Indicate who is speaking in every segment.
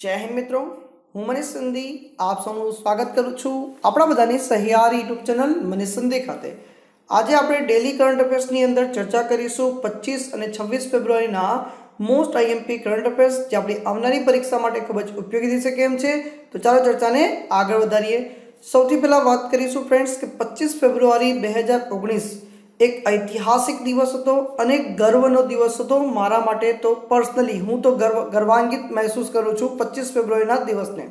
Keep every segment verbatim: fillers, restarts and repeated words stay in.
Speaker 1: जय हिंद मित्रों, हूँ मनीष संधी आप सबનું સ્વાગત કરું છું આપણા બધાની સહિયારી યુટ્યુબ ચેનલ મનીષ સંધી ખાતે। આજે આપણે ડેલી કરંટ અફેર્સની અંદર ચર્ચા કરીશું પચીસ અને છવ્વીસ ફેબ્રુઆરીના મોસ્ટ આઈએમપી કરંટ અફેર્સ જે આપણી આવનારી પરીક્ષા માટે ખૂબ જ ઉપયોગી થઈ શકે એમ છે। તો ચાલો ચર્ચાને આગળ વધારીએ। સૌથી પહેલા વાત કરીશું ફ્રેન્ડ્સ કે પચીસ ફેબ્રુઆરી બે હજાર ઓગણીસ एक ऐतिहासिक दिवस હતો અને ગર્વનો દિવસ હતો મારા માટે। તો પર્સનલી હું તો ગર્વ ગર્વાન્વિત મહેસૂસ કરું છું પચીસ ફેબ્રુઆરીના દિવસને।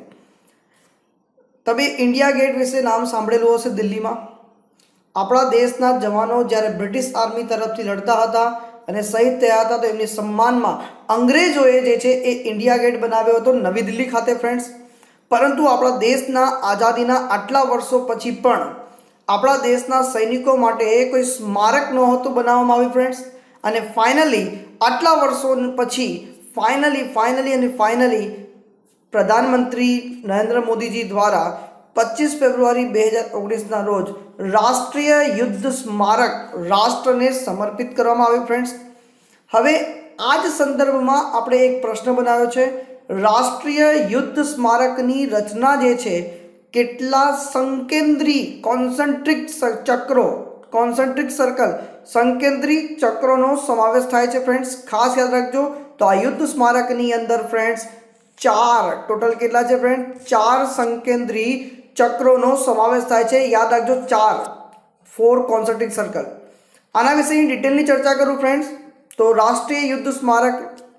Speaker 1: તમે ઇન્ડિયા ગેટ વિશે નામ સાંભળેલું હશે। દિલ્હીમાં આપણા દેશના જવાનો જ્યારે બ્રિટિશ આર્મી તરફથી લડતા હતા અને શહીદ થયા હતા તો એમની સન્માનમાં અંગ્રેજોએ જે છે એ ઇન્ડિયા ગેટ બનાવ્યો હતો નવી દિલ્હી ખાતે ફ્રેન્ડ્સ। પરંતુ આપણા દેશના આઝાદીના આટલા વર્ષો પછી પણ આપણા દેશના સૈનિકો માટે કોઈ સ્મારક નહોતું બનાવવામાં આવ્યું ફ્રેન્ડ્સ। અને ફાઇનલી આટલા વર્ષો પછી ફાઇનલી ફાઇનલી અને ફાઇનલી પ્રધાનમંત્રી નરેન્દ્ર મોદીજી द्वारा पच्चीस ફેબ્રુઆરી બે હજાર ઓગણીસના રોજ રાષ્ટ્રીય યુદ્ધ સ્મારક રાષ્ટ્રને સમર્પિત કરવામાં આવ્યું ફ્રેન્ડ્સ। હવે આ જ સંદર્ભમાં આપણે એક પ્રશ્ન બનાવ્યો છે। રાષ્ટ્રીય યુદ્ધ સ્મારકની રચના જે છે કેટલા સંકેન્દ્રી કોન્સન્ટ્રિક ચક્રો કોન્સન્ટ્રિક સર્કલ સંકેન્દ્રી ચક્રોનો સમાવેશ થાય છે ફ્રેન્ડ્સ। ખાસ યાદ રાખજો। તો આ યુદ્ધ સ્મારકની અંદર ફ્રેન્ડ્સ ચાર ટોટલ કેટલા છે ફ્રેન્ડ ચાર સંકેન્દ્રી ચક્રોનો સમાવેશ થાય છે। યાદ રાખજો ચાર फोर કોન્સન્ટ્રિક સર્કલ। આના વિશેની ડિટેલની ચર્ચા કરું ફ્રેન્ડ્સ તો રાષ્ટ્રીય યુદ્ધ સ્મારક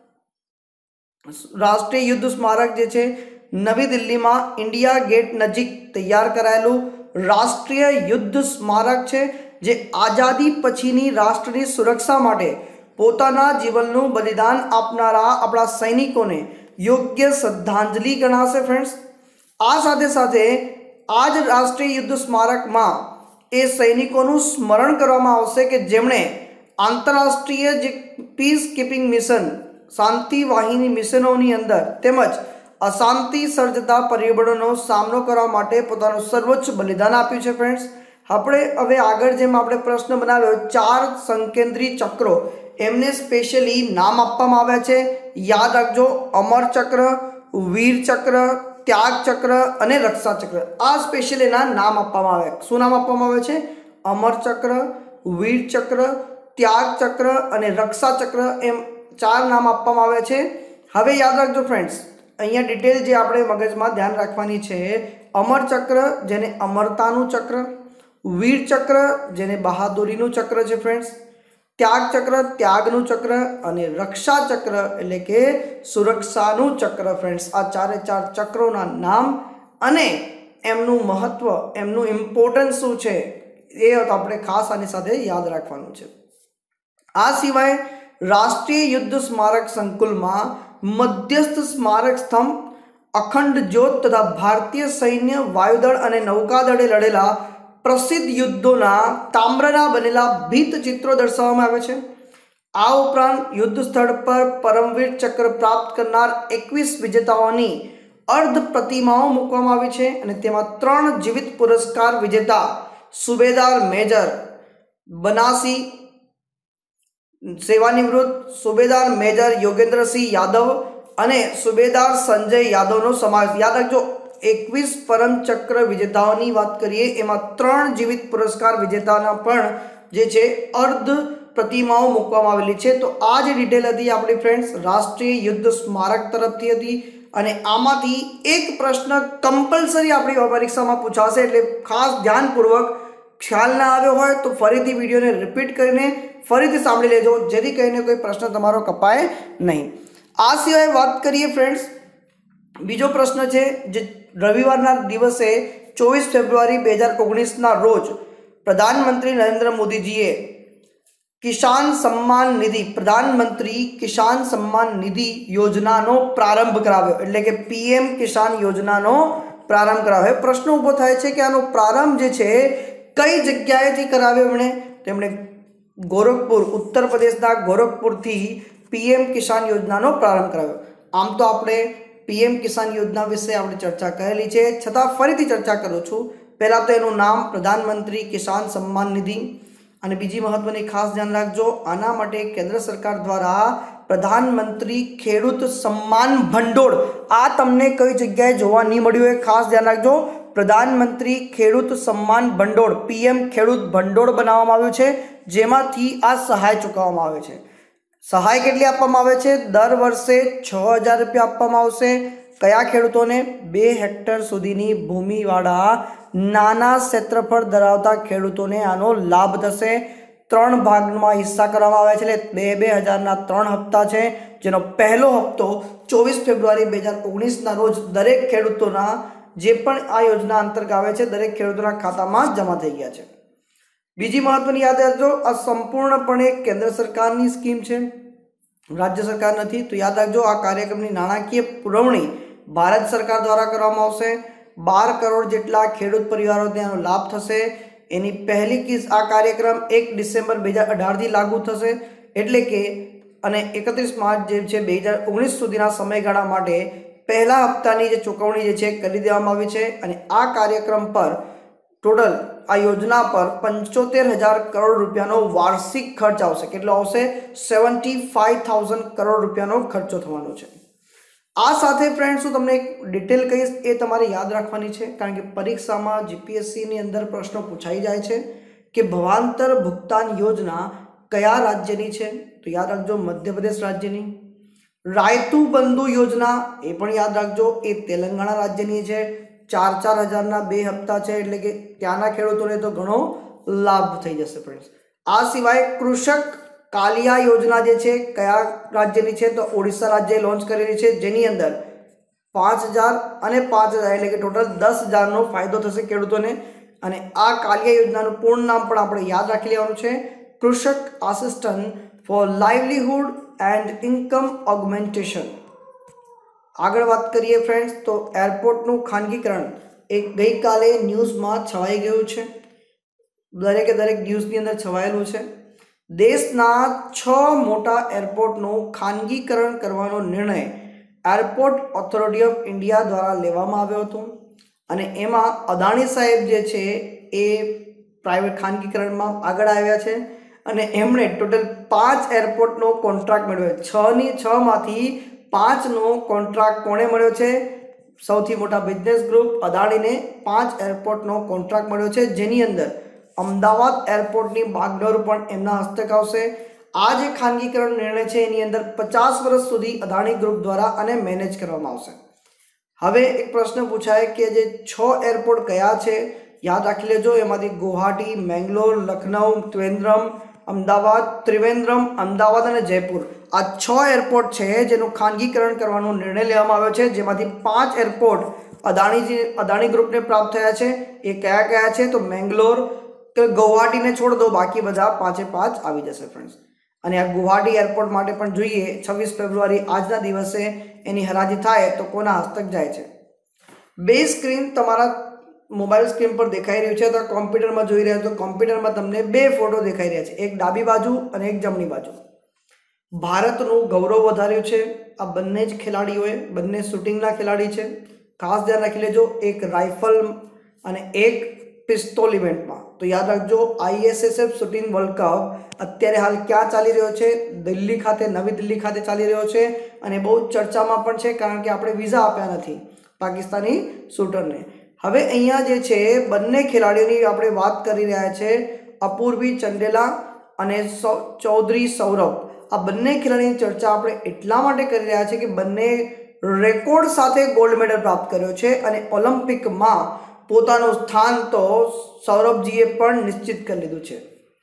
Speaker 1: રાષ્ટ્રીય યુદ્ધ સ્મારક જે છે नवी दिल्ली में इंडिया गेट नजीक तैयार करायेलू राष्ट्रीय युद्ध स्मारक है जे आजादी पछीनी राष्ट्रनी सुरक्षा माटे पोताना जीवननु बलिदान आपनारा अपना सैनिकोने योग्य श्रद्धांजलि गणाशे फ्रेंड्स। आ साथे साथे आज राष्ट्रीय युद्ध स्मारक में ए सैनिकोनु स्मरण करवामां आवशे के जेमणे आंतरराष्ट्रीय जे पीस कीपिंग मिशन शांति वाहिनी मिशनोनी अंदर तेमज अशांति सर्जता परिबळोनो सामनो करवा माटे पोतानुं सर्वोच्च बलिदान आप्युं छे फ्रेंड्स। आपणे हवे आगळ जेम आपणे प्रश्न बनाव्यो चार संकेंद्री चक्रो एमने स्पेशली नाम आपवामां आव्या छे। याद राखजो अमर चक्र, वीर चक्र, त्याग चक्र अने रक्षा चक्र। आ स्पेशली एना नाम आपवामां आव्या। शुं नाम आपवामां आवे छे? अमर चक्र, वीर चक्र, त्याग चक्र अने रक्षा चक्र एम चार नाम आपवामां आव्या छे। हवे याद राखजो फ्रेंड्स अहींया डिटेल जे आपणे मगजमां ध्यान राखवानी छे। अमर चक्र जेने अमरतानुं चक्र, वीर चक्र जेने बहादुरीनुं चक्र छे फ्रेंड्स, त्याग चक्र त्यागनुं चक्र अने रक्षा चक्र एटले के सुरक्षानुं चक्र फ्रेंड्स। आ चारे चार चक्रोना नाम अने एमनुं महत्व एमनुं इम्पोर्टन्स शुं छे ए आपणे खास आनी साथे याद राखवानुं छे। आ सिवाय राष्ट्रीय युद्ध स्मारक संकुलमां मध्यस्थ स्मारक स्तंभ, अखंड ज्योत तथा भारतीय सैन्य वायुदल और नौकादळे लड़ेला प्रसिद्ध युद्धों ताम्रना बनेला भीत चित्रों दर्शाववामां आवे छे। आ उपरांत युद्ध स्थल पर परमवीर चक्र प्राप्त करनार एकवीस विजेताओनी अर्ध प्रतिमाओं मूकवामां आवी छे अने तेमां त्रण जीवित पुरस्कार विजेता सुबेदार मेजर बनासी सेवानिवृत्त, सुबेदार मेजर योगेंद्र सिंह यादव अने सुबेदार संजय यादवनो समावेश। याद रखजो एकवीस परम चक्र विजेताओनी बात करिए एमां त्रण जीवित पुरस्कार विजेताना पण जे छे अर्ध प्रतिमाओं मूकवामां आवेली छे। तो आ जे डिटेल हती आपणी फ्रेंड्स राष्ट्रीय युद्ध स्मारक तरफथी हती अने आमांथी एक प्रश्न कंपलसरी आपणी परीक्षामां पूछाशे एटले खास ध्यानपूर्वक ख्याल ना आव्यो होय तो फरीथी विडियोने रिपीट करीने फरीथी सांभળી लेजो जेथी कहीने कोई प्रश्न तमारो कपाय नहीं। आ सिवाय बात करिए फ्रेंड्स बीजो प्रश्न है जे रविवारना दिवसे चौबीस फेब्रुआरी दो हज़ार उन्नीस ना रोज प्रधानमंत्री नरेंद्र मोदीजीए किसान सम्मान निधि प्रधानमंत्री किसान सम्मान निधि योजनानो प्रारंभ कराव्यो एटले के पीएम किसान योजनानो प्रारंभ कराव्यो। प्रश्न ऊभो थाय छे के आनो प्रारंभ जे छे कई जग्याएथी कराव्यो एमणे तेमणे गोरखपुर उत्तर प्रदेशना गोरखपुर थी पीएम किसान योजनानो प्रारंभ कराव्यो। आम तो आपणे पीएम किसान योजना विषे आपणे चर्चा करेली छे छतां फरीथी चर्चा करूं छुं। पहला तो एनुं नाम प्रधानमंत्री किसान सम्मान निधि अने बीजी महत्वनी खास ध्यान राखजो आना माटे केंद्र सरकार द्वारा પ્રધાનમંત્રી ખેડૂત સન્માન ભંડોળ આ તમને કઈ જગ્યાએ જોવા નહીં મળ્યું હોય ખાસ ધ્યાન રાખજો। પ્રધાનમંત્રી ખેડૂત સન્માન ભંડોળ પીએમ ખેડૂત ભંડોળ બનાવવામાં આવ્યું છે, જેમાંથી આ સહાય ચૂકવવામાં આવે છે। સહાય કેટલી આપવામાં આવે છે? દર વર્ષે છ હજાર રૂપિયા આપવામાં આવશે। કયા ખેડૂતોને? બે હેક્ટર સુધીની ભૂમિવાળા નાના ક્ષેત્રફળ ધરાવતા ખેડૂતોને આનો લાભ થશે। ત્રણ ભાગમાં હિસ્સા કરવામાં આવે છે, એટલે બે બે હજારના ત્રણ હપ્તા છે, જેનો પહેલો હપ્તો ચોવીસ ફેબ્રુઆરી બે હજાર ઓગણીસના રોજ દરેક ખેડૂતોના જે પણ આ યોજના અંતર્ગત આવે છે દરેક ખેડૂતોના ખાતામાં જમા થઈ ગયા છે। બીજી મહત્વની યાદ રાખજો, આ સંપૂર્ણપણે કેન્દ્ર સરકારની સ્કીમ છે, રાજ્ય સરકાર નથી। તો યાદ રાખજો, આ કાર્યક્રમની નાણાકીય પુરવણી ભારત સરકાર દ્વારા કરવામાં આવશે। બાર કરોડ જેટલા ખેડૂત પરિવારોને આનો લાભ થશે। એની પહેલી કિસ્ત આ કાર્યક્રમ એક ડિસેમ્બર બે હજાર અઢારથી લાગુ થશે, એટલે કે અને એકત્રીસ માર્ચ જે છે બે હજાર ઓગણીસ સુધીના સમયગાળા માટે પહેલા હપ્તાની જે ચૂકવણી જે છે કરી દેવામાં આવી છે। અને આ કાર્યક્રમ પર ટોટલ આ યોજના પર પંચોતેર હજાર કરોડ રૂપિયાનો વાર્ષિક ખર્ચ આવશે। કેટલો આવશે? સેવન્ટી ફાઈવ થાઉઝન્ડ કરોડ રૂપિયાનો ખર્ચો થવાનો છે। આ સાથે ફ્રેન્ડ્સ હું તમને એક ડિટેલ કહીશ, એ તમારે યાદ રાખવાની છે, કારણ કે પરીક્ષામાં જીપીએસસીની અંદર પ્રશ્નો પૂછાઈ જાય છે કે ભવાંતર ભુગતાન યોજના કયા રાજ્યની છે? તો યાદ રાખજો, મધ્યપ્રદેશ રાજ્યની। રાયતુ બંધુ યોજના એ પણ યાદ રાખજો, એ તેલંગાણા રાજ્યની છે। ચાર ચાર હજારના બે હપ્તા છે, એટલે કે ત્યાંના ખેડૂતોને તો ઘણો લાભ થઈ જશે ફ્રેન્ડ્સ। આ સિવાય કૃષક કાલિયા યોજના જે છે કયા રાજ્યની છે? તો ઓડિશા રાજ્યએ લોન્ચ કરેલી છે, જેની અંદર પાંચ હજાર અને પાંચ હજાર એટલે કે ટોટલ દસ હજારનો ફાયદો થશે ખેડૂતોને। અને આ કાલિયા યોજનાનું પૂર્ણ નામ પણ આપણે યાદ રાખી લેવાનું છે, Krishak assistant for livelihood and income augmentation. આગળ વાત કરીએ ફ્રેન્ડ્સ, તો એરપોર્ટનું ખાનગીકરણ એક ગઈકાલે ન્યૂઝમાં છવાઈ ગયું છે, દરેકે દરેક ન્યૂઝની અંદર છવાયેલું છે। દેશના છ મોટા એરપોર્ટનું ખાનગીકરણ કરવાનો નિર્ણય એરપોર્ટ ઓથોરિટી ઓફ ઇન્ડિયા દ્વારા લેવામાં આવ્યો હતો, અને એમાં અદાણી સાહેબ જે છે એ પ્રાઇવેટ ખાનગીકરણમાં આગળ આવ્યા છે, અને એમણે ટોટલ પાંચ એરપોર્ટનો કોન્ટ્રાક્ટ મેળવ્યો। છની છમાંથી પાંચનો કોન્ટ્રાક્ટ કોણે મળ્યો છે? સૌથી મોટા બિઝનેસ ગ્રુપ અદાણીને પાંચ એરપોર્ટનો કોન્ટ્રાક્ટ મળ્યો છે, જેની અંદર અમદાવાદ એરપોર્ટની બાગડોર પણ એમના હસ્તક આવશે। આ જે ખાનગીકરણ નિર્ણય છે એની અંદર પચાસ વર્ષ સુધી અદાણી ગ્રુપ દ્વારા આને મેનેજ કરવામાં આવશે। હવે એક પ્રશ્ન પૂછાય કે જે છ એરપોર્ટ કયા છે? યાદ રાખી લેજો, એમાંથી ગુવાહાટી, મેંગલોર, લખનઉ, ત્રિવેન્દ્રમ, અમદાવાદ, ત્રિવેન્દ્રમ, અમદાવાદ અને જયપુર આ છ એરપોર્ટ છે જેનું ખાનગીકરણ કરવાનો નિર્ણય લેવામાં આવ્યો છે, જેમાંથી પાંચ એરપોર્ટ અદાણીજી અદાણી ગ્રુપને પ્રાપ્ત થયા છે। એ કયા કયા છે? તો મેંગલોર, તો ગુવાહાટીને છોડ દો, બાકી બધા પાંચે પાંચ આવી જશે ફ્રેન્ડ્સ। અને આ ગુવાહાટી એરપોર્ટ માટે પણ જોઈએ છવ્વીસ ફેબ્રુઆરી આજના દિવસે એની હરાજી થાય તો કોના હસ્તક જાય છે? બે સ્ક્રીન તમારા મોબાઈલ સ્ક્રીન પર દેખાઈ રહ્યું છે, તો કોમ્પ્યુટરમાં જોઈ રહ્યા તો કોમ્પ્યુટરમાં તમને બે ફોટો દેખાઈ રહ્યા છે, એક ડાબી બાજુ અને એક જમણી બાજુ। ભારતનું ગૌરવ વધાર્યું છે આ બંને જ ખેલાડીઓએ, બંને શૂટિંગના ખેલાડી છે, ખાસ ધ્યાન રાખી લેજો, એક રાઇફલ અને એક પિસ્તોલ ઇવેન્ટમાં। તો યાદ રાખજો, આઈએસએસએફ શૂટિંગ વર્લ્ડ કપ અત્યારે હાલ ક્યાં ચાલી રહ્યો છે? દિલ્હી ખાતે, નવી દિલ્હી ખાતે ચાલી રહ્યો છે, અને બહુ ચર્ચામાં પણ છે, કારણ કે આપણે વિઝા આપ્યા નથી પાકિસ્તાની શૂટરને। હવે અહીંયા જે છે બંને ખેલાડીઓની આપણે વાત કરી રહ્યા છે, અપૂર્વી ચંડેલા અને ચૌધરી સૌરભ। આ બંને ખેલાડીની ચર્ચા આપણે એટલા માટે કરી રહ્યા છે કે બંને રેકોર્ડ સાથે ગોલ્ડ મેડલ પ્રાપ્ત કર્યો છે, અને ઓલિમ્પિકમાં પોતાનું સ્થાન તો સૌરભજીએ પણ નિશ્ચિત કરી લીધું છે।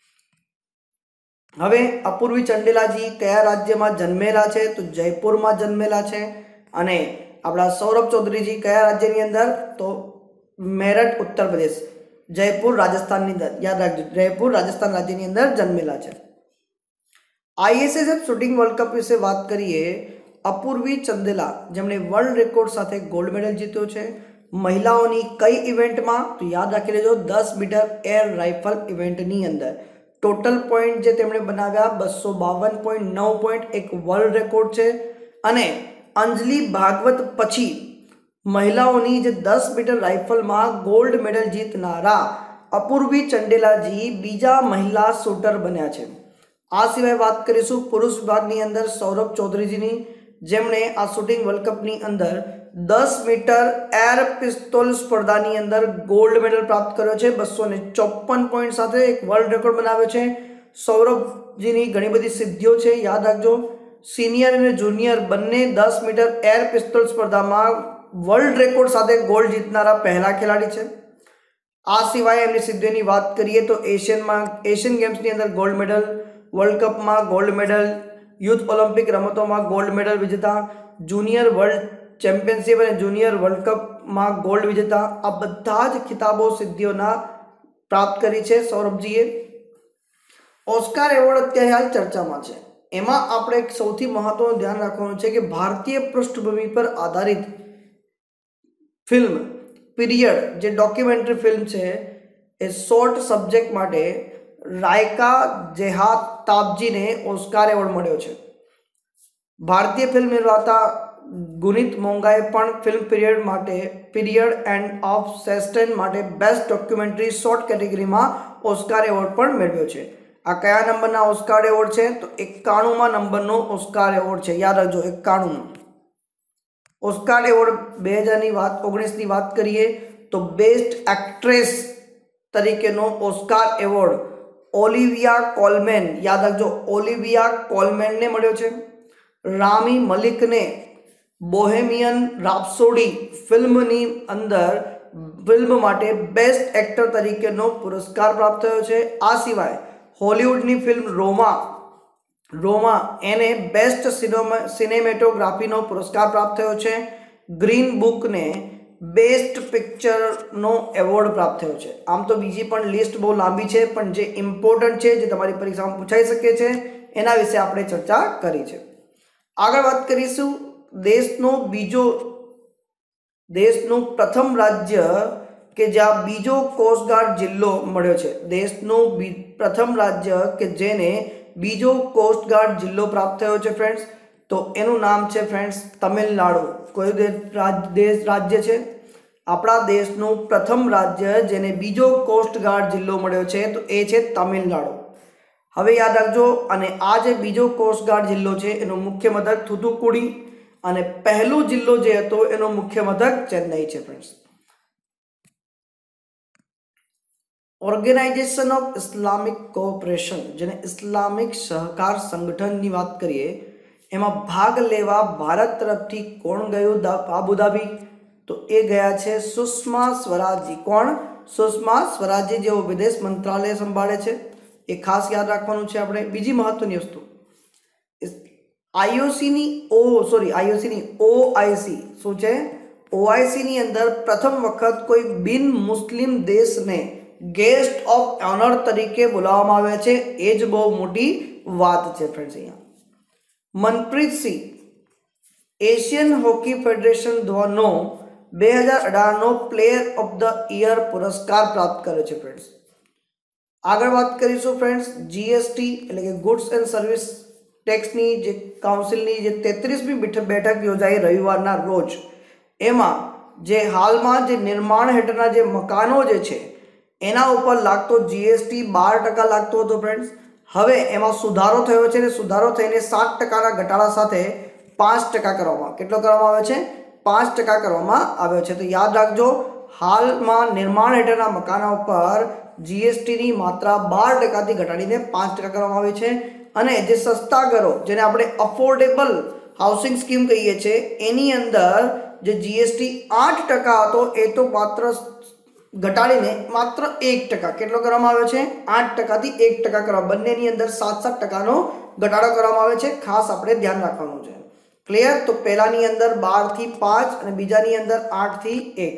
Speaker 1: હવે અપૂર્વી ચંડેલાજી કયા રાજ્યમાં જન્મેલા છે? તો જયપુરમાં જન્મેલા છે। અને આપણા સૌરભ ચૌધરીજી કયા રાજ્યની અંદર? તો મેરઠ ઉત્તર પ્રદેશ, જયપુર રાજસ્થાનની અંદર, યાદ રાખજો, જયપુર રાજસ્થાન રાજ્યની અંદર જન્મેલા છે। આઈએસએસએફ શૂટિંગ વર્લ્ડ કપ વિશે વાત કરીએ, અપૂર્વી ચંદેલા જેમણે વર્લ્ડ રેકોર્ડ સાથે ગોલ્ડ મેડલ જીત્યો છે મહિલાઓની કઈ ઇવેન્ટમાં? તો યાદ રાખી લેજો, દસ મીટર એર રાઇફલ ઇવેન્ટની અંદર ટોટલ પોઈન્ટ જે તેમણે બનાવ્યા બસો બાવન પોઈન્ટ નવ પોઈન્ટ એક વર્લ્ડ રેકોર્ડ છે। અને અંજલિ ભાગવત પછી મહિલાઓની જે દસ મીટર રાઇફલમાં ગોલ્ડ મેડલ જીતનારા અપૂર્વી ચંડેલાજી બીજા મહિલા શૂટર બન્યા છે। આ સિવાય વાત કરીશું પુરુષ વિભાગની અંદર સૌરભ ચૌધરીજીની, જેમણે આ શૂટિંગ વર્લ્ડ કપની અંદર દસ મીટર એર પિસ્તોલ સ્પર્ધાની અંદર ગોલ્ડ મેડલ પ્રાપ્ત કર્યો છે બસો ને ચોપન પોઈન્ટ સાથે, એક વર્લ્ડ રેકોર્ડ બનાવ્યો છે. સૌરભજીની ઘણી બધી સિદ્ધિઓ છે, યાદ રાખજો. સિનિયર અને જુનિયર બંને દસ મીટર એર પિસ્તોલ સ્પર્ધામાં વર્લ્ડ રેકોર્ડ સાથે ગોલ્ડ જીતનારા પહેલા ખેલાડી છે. આ સિવાય એમની સિદ્ધિઓની વાત કરીએ તો એશિયનમાં એશિયન ગેમ્સની અંદર ગોલ્ડ મેડલ, વર્લ્ડ કપમાં ગોલ્ડ મેડલ, યુથ ઓલિમ્પિક રમતોમાં ગોલ્ડ મેડલ વિજેતા, જુનિયર વર્લ્ડ ચેમ્પિયનશિપ અને જુનિયર વર્લ્ડ કપમાં ગોલ્ડ વિજેતા, આ બધા જ ખિતાબો સિદ્ધિઓના પ્રાપ્ત કરી છે સૌરભજીએ. ઓસ્કાર એવોર્ડ અત્યારે હાલ ચર્ચામાં છે. એમાં આપણે એક સૌથી મહત્વનું ધ્યાન રાખવાનું છે કે ભારતીય પૃષ્ઠભૂમિ પર આધારિત ફિલ્મ પીરિયડ, જે ડોક્યુમેન્ટરી ફિલ્મ છે, એ શોર્ટ સબ્જેક્ટ માટે રાયકા જેહાતાબજીને ઓસ્કાર એવોર્ડ મળ્યો છે. ભારતીય ફિલ્મ નિર્માતા ગુનીત મોંગાએ પણ ફિલ્મ પીરિયડ માટે પીરિયડ એન્ડ ઓફ સેસ્ટેન માટે બેસ્ટ ડોક્યુમેન્ટરી શોર્ટ કેટેગરીમાં ઓસ્કાર એવોર્ડ પણ મેળવ્યો છે. આ કયા નંબરના ઓસ્કાર એવોર્ડ છે? તો એકાણુંમાં નંબરનો ઓસ્કાર એવોર્ડ છે, યાદ રાખજો, એકાણું. ઓસ્કાર એવોર્ડ બે હજારની વાત ઓગણીસની વાત કરીએ તો બેસ્ટ એક્ટ્રેસ તરીકેનો ઓસ્કાર એવોર્ડ ઓલિવિયા કોલમેન, યાદ રાખજો, ઓલિવિયા કોલમેનને મળ્યો છે. રામી મલિકને બોહેમિયન રાપ્સોડી ફિલ્મની અંદર ફિલ્મ માટે બેસ્ટ એક્ટર તરીકેનો પુરસ્કાર પ્રાપ્ત થયો છે. આ સિવાય હોલિવૂડની ફિલ્મ રોમા રોમા એને બેસ્ટ સિનેમેટોગ્રાફીનો પુરસ્કાર પ્રાપ્ત થયો છે. ગ્રીન બુકને બેસ્ટ પિક્ચરનો એવોર્ડ પ્રાપ્ત થયો છે. આમ તો બીજી પણ લિસ્ટ બહુ લાંબી છે, પણ જે ઇમ્પોર્ટન્ટ છે, જે તમારી પરીક્ષામાં પૂછાઈ શકે છે, એના વિશે આપણે ચર્ચા કરી છે. આગળ વાત કરીશું દેશનો બીજો દેશનું પ્રથમ રાજ્ય કે જ્યાં બીજો કોસ્ટગાર્ડ જિલ્લો મળ્યો છે. દેશનું પ્રથમ રાજ્ય કે જેને બીજો કોસ્ટગાર્ડ જિલ્લો પ્રાપ્ત થયો છે ફ્રેન્ડ્સ, તો એનું નામ છે ફ્રેન્ડ્સ તમિલનાડુ. કયું દેશ રાજ્ય છે? આપણા દેશનું પ્રથમ રાજ્ય જેને બીજો કોસ્ટગાર્ડ જિલ્લો મળ્યો છે તો એ છે તમિલનાડુ. હવે યાદ રાખજો, અને આ જે બીજો કોસ્ટગાર્ડ જિલ્લો છે એનું મુખ્ય મથક થુથુકુડી, અને પહેલો જિલ્લો જે હતો એનો મુખ્ય મથક ચેન્નઈ છે friends. Organisation of Islamic cooperation, જેને ઇસ્લામિક સહકાર સંગઠનની વાત કરીએ, એમાં ભાગ લેવા ભારત તરફથી કોણ ગયું આબુધાબી? તો એ ગયા છે સુષ્મા સ્વરાજજી. કોણ? સુષ્મા સ્વરાજજી, જેઓ વિદેશ મંત્રાલય સંભાળે છે. એ ખાસ યાદ રાખવાનું છે આપણે. બીજી મહત્વની વસ્તુ, આઈઓસીની ઓ સોરી આઈઓસીની ઓઆઈસી શું છે? ઓઆઈસીની અંદર પ્રથમ વખત કોઈ બિન મુસ્લિમ દેશને ગેસ્ટ ઓફ ઓનર તરીકે બોલાવવામાં આવ્યા છે. એ જ બહુ મોટી વાત છે ફ્રેન્ડ્સ. અહીંયા મનપ્રીતસિંહ એશિયન હોકી ફેડરેશન દ્વારાનો બે હજાર અઢારનો પ્લેયર ઓફ ધ યર પુરસ્કાર પ્રાપ્ત કર્યો છે ફ્રેન્ડ્સ. આગળ વાત કરીશું ફ્રેન્ડ્સ જીએસટી એટલે કે ગુડ્સ એન્ડ સર્વિસ ટેક્સની જે કાઉન્સિલની જે તેત્રીસમી બેઠક યોજાઈ રવિવારના રોજ, એમાં જે હાલમાં જે નિર્માણ હેઠળના જે મકાનો જે છે એના ઉપર લાગતો જીએસટી બાર ટકા લાગતો હતો ફ્રેન્ડ્સ. હવે એમાં સુધારો થયો છે, અને સુધારો થઈને સાત ટકાના ઘટાડા સાથે પાંચ ટકા કરવામાં કેટલો કરવામાં આવ્યો છે? પાંચ ટકા કરવામાં આવ્યો છે. તો યાદ રાખજો, હાલમાં નિર્માણ હેઠળના મકાનો ઉપર જીએસટીની માત્રા બાર ટકાથી ઘટાડીને પાંચ ટકા કરવામાં આવી છે. અને જે સસ્તા ઘરો, જેને આપણે અફોર્ડેબલ હાઉસિંગ સ્કીમ કહીએ છીએ, એની અંદર જે જીએસટી આઠ ટકા હતો એ તો માત્ર ઘટાડીને માત્ર એક ટકા કેટલો કરવામાં આવ્યો છે? આઠ ટકાથી એક ટકા કરવા, બંનેની અંદર સાત સાત ટકાનો ઘટાડો કરવામાં આવે છે. ખાસ આપણે ધ્યાન રાખવાનું છે. ક્લિયર? તો પહેલાની અંદર બારથી પાંચ અને બીજાની અંદર આઠથી એક.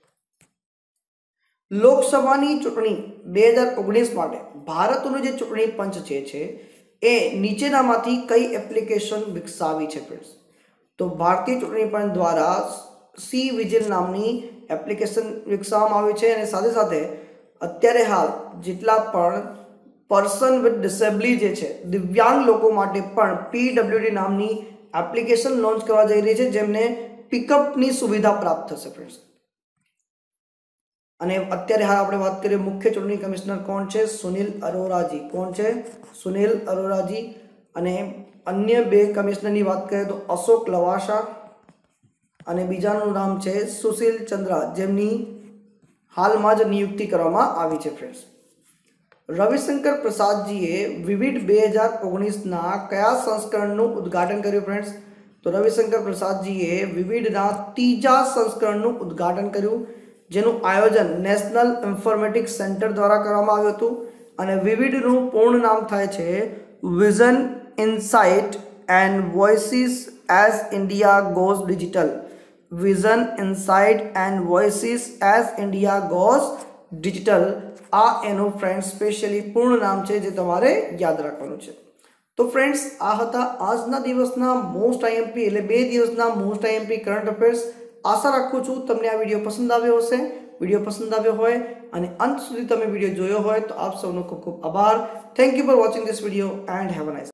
Speaker 1: લોકસભાની ચૂંટણી બે હજાર ઓગણીસ માટે ભારતનું જે ચૂંટણી પંચ છે છે એ નીચેનામાંથી કઈ એપ્લિકેશન વિકસાવી છે ફ્રેન્ડ્સ? તો ભારતીય ચૂંટણી પંચ દ્વારા સી વિજિલ નામની એપ્લિકેશન વિકસાવવામાં આવી છે. અને સાથે સાથે અત્યારે હાલ જેટલા પણ પર્સન વિથ ડિસેબિલિટી જે છે, દિવ્યાંગ લોકો માટે પણ પીડબ્લ્યુડી નામની એપ્લિકેશન લોન્ચ કરવા જઈ રહી છે, જેમને પિકઅપની સુવિધા પ્રાપ્ત થશે ફ્રેન્ડ્સ. અને અત્યારે હાલ આપણે વાત કરીએ મુખ્ય ચૂંટણી કમિશનર કોણ છે? સુનિલ અરોરાજી. કોણ છે? સુનિલ અરોરાજી. અને અન્ય બે કમિશનરની વાત કરીએ તો અશોક લવાસા અને બીજાનું નામ છે સુશીલ ચંદ્રા, જેમની હાલમાં જ નિયુક્તિ કરવામાં આવી છે ફ્રેન્ડ્સ. રવિશંકર પ્રસાદજીએ વિવિધ બે હજાર ઓગણીસના કયા સંસ્કરણનું ઉદ્ઘાટન કર્યું ફ્રેન્ડ્સ? તો રવિશંકર પ્રસાદજીએ વિવિધના ત્રીજા સંસ્કરણનું ઉદ્ઘાટન કર્યું, જેનું આયોજન નેશનલ ઇન્ફોર્મેટિક્સ સેન્ટર દ્વારા કરવામાં આવ્યું હતું. અને વિવિધનું પૂર્ણ નામ થાય છે vision insight and voices as India goes digital. Vision insight and voices as India goes digital, આ એનું ફ્રેન્ડ્સ સ્પેશિયલી પૂર્ણ નામ છે, જે તમારે યાદ રાખવાનું છે. તો ફ્રેન્ડ્સ, આ હતા આજના દિવસના મોસ્ટ આઈએમપી એટલે બે દિવસના મોસ્ટ આઈએમપી કરંટ અફેર્સ. આશા રાખું છું તમને આ વિડીયો પસંદ આવ્યો હશે. વિડીયો પસંદ આવ્યો હોય અને અંત સુધી તમે વિડીયો જોયો હોય તો આપ સૌનો ખૂબ ખૂબ આભાર. Thank you for watching this video and have a nice